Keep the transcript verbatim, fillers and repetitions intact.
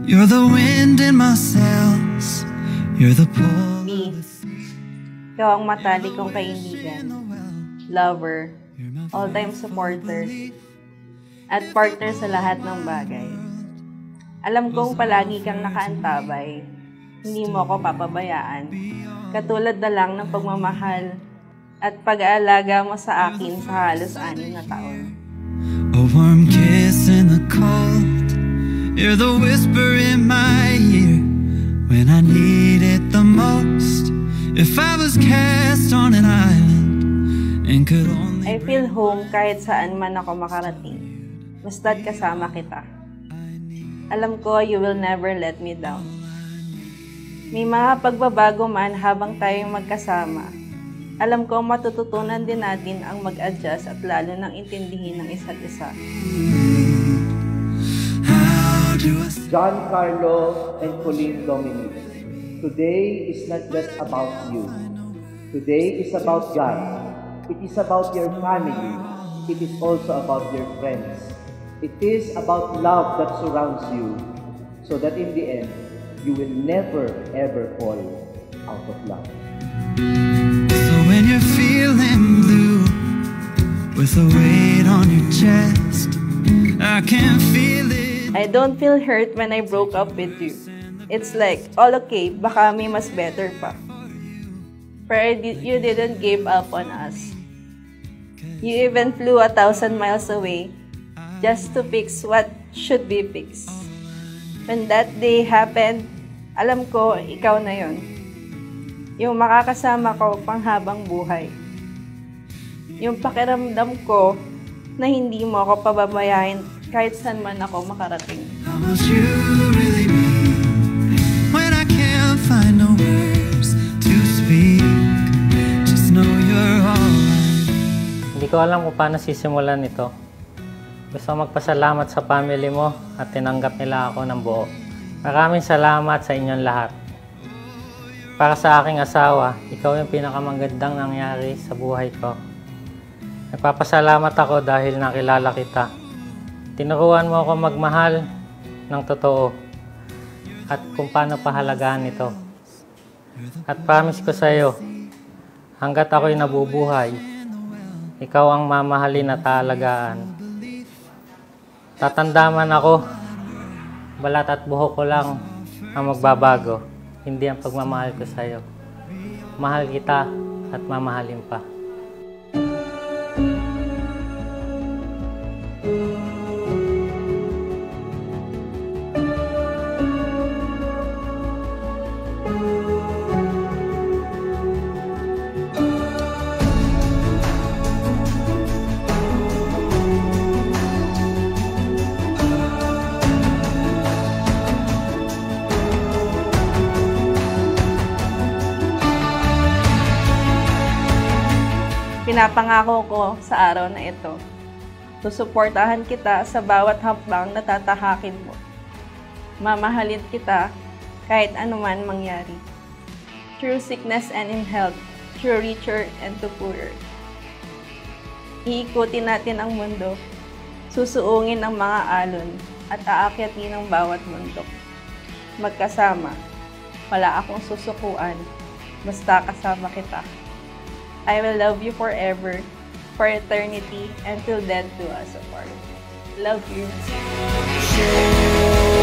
You're the wind in my sails. You're the pull. Me. Ikaw ang matalik kong kaibigan, lover, all-time supporter, at partner sa lahat ng bagay. Alam kong palagi kang nakaantabay. Hindi mo ako papabayaan. Katulad na lang ng pagmamahal at pag-aalaga mo sa akin sa halos anim na taon. A warm kiss in the cold. You're the whisper in my ear when I need it the most. If I was cast on an island and could only I feel home kahit saan man ako makarating. Basta't kasama kita. Alam ko you will never let me down. May mga pagbabago man habang tayong magkasama. Alam ko matututunan din natin ang mag-adjust at lalo nang intindihin ng isa't isa. John Carlo and Colleen Dominic, today is not just about you. Today is about God. It is about your family. It is also about your friends. It is about love that surrounds you, so that in the end, you will never ever fall out of love. So when you're feeling blue, with a weight on your chest, I can feel it. I don't feel hurt when I broke up with you. It's like, all okay, baka may mas better pa. Pero you didn't give up on us. You even flew a thousand miles away just to fix what should be fixed. When that day happened, alam ko, ikaw na yon. Yung makakasama ko panghabang buhay. Yung pakiramdam ko na hindi mo ako pababayahin kahit saan man ako makarating. How much you really mean when I can't find no words to speak. Just know you're alright. Hindi ko alam kung paano sisimulan ito. Gusto ko magpasalamat sa family mo at tinanggap nila ako ng buo. Maraming salamat sa inyong lahat. Para sa aking asawa, ikaw yung pinakamagandang nangyari sa buhay ko. Nagpapasalamat ako dahil nakilala kita. Tinuruan mo ako magmahal ng totoo at kung paano pahalagaan ito. At promise ko sa iyo, hanggat ako'y nabubuhay, ikaw ang mamahalin at aalagaan. Tatandaman ako, balat at buhok ko lang ang magbabago, hindi ang pagmamahal ko sa iyo. Mahal kita at mamahalin pa. Pinapangako ko sa araw na ito, susuportahan kita sa bawat hakbang na tatahakin mo. Mamahalin kita kahit anuman mangyari. Through sickness and in health, through richer and to poorer. Iikutin natin ang mundo, susuungin ang mga alon, at aakyatin ang bawat bundok. Magkasama, wala akong susukuan, basta kasama kita. I will love you forever, for eternity, until death do us apart. Love you.